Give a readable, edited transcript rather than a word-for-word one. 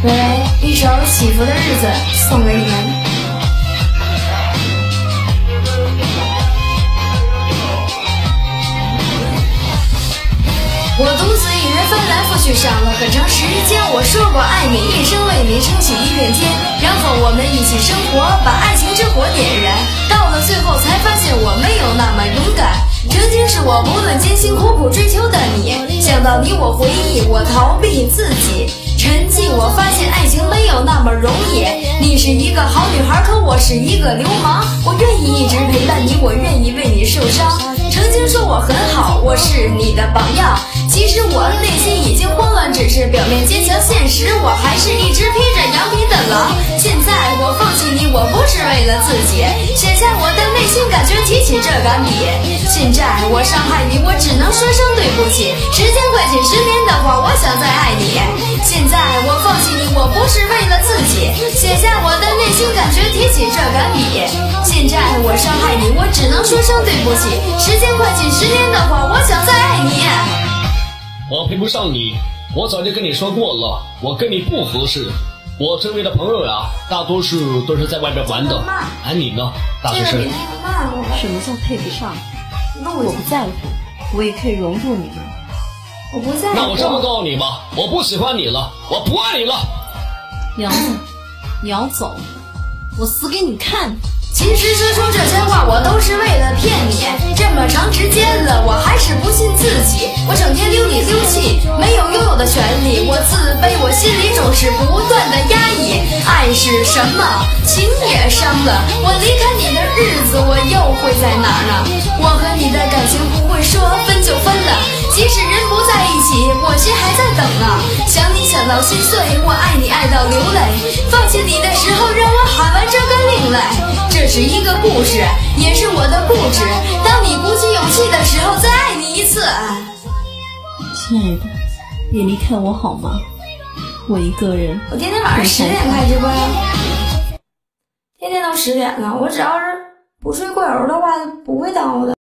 微微一首幸福的日子送给你们。我独自一人翻来覆去上了很长时间，我说过爱你一生，为你撑起一片天，然后我们一起生活，把爱情之火点燃，到了最后才发现我没有那么勇敢。曾经是我不论艰辛苦苦追求的你，想到你我回忆，我逃避自己沉寂，我发现爱情没有那么容易。你是一个好女孩，可我是一个流氓，我愿意一直陪伴你，我愿意为你受伤。曾经说我很好，我是你的榜样，其实我内心已经慌乱，只是表面坚强，现实我还是一只披着羊皮的狼。现在我放弃你，我不是为了自己，写下我的内心感觉，提起这杆笔。现在我伤害你，我只能说声对不起，时间快进10年的话，我想再爱你。现在我放弃你，我不是为了自己，写下我的内心感觉，提起这杆笔。现在我伤害你，我只能说声对不起，时间快进10年的话，我想再爱你。 我配不上你，我早就跟你说过了，我跟你不合适。我周围的朋友呀，大多数都是在外边玩的，而你呢，大学生。 什么叫配不上？我不在乎，我也可以融入你们。 我不在乎。 那我这么告诉你吧，我不喜欢你了，我不爱你了。 杨子，你要走，我死给你看。 其实说出这些话，我都是为了骗你。这么长时间了，我还是不信自己。我整天溜里溜气，没有拥有的权利。我自卑，我心里总是不断的压抑。爱是什么？情也伤了。我离开你的日子，我又会在哪儿呢？我和你的感情不会说分就分了，即使人不在一起，我心还在等啊。想你想到心碎，我爱你爱到流泪。放弃你的时候，让我喊完这个另类。这是一个故事，也是我的固执。当你鼓起勇气的时候，再爱你一次。 亲爱的，别离开我好吗？我一个人。 我天天晚上10点开直播呀，天天都10点了。我只要是不睡过油的话，不会耽误的。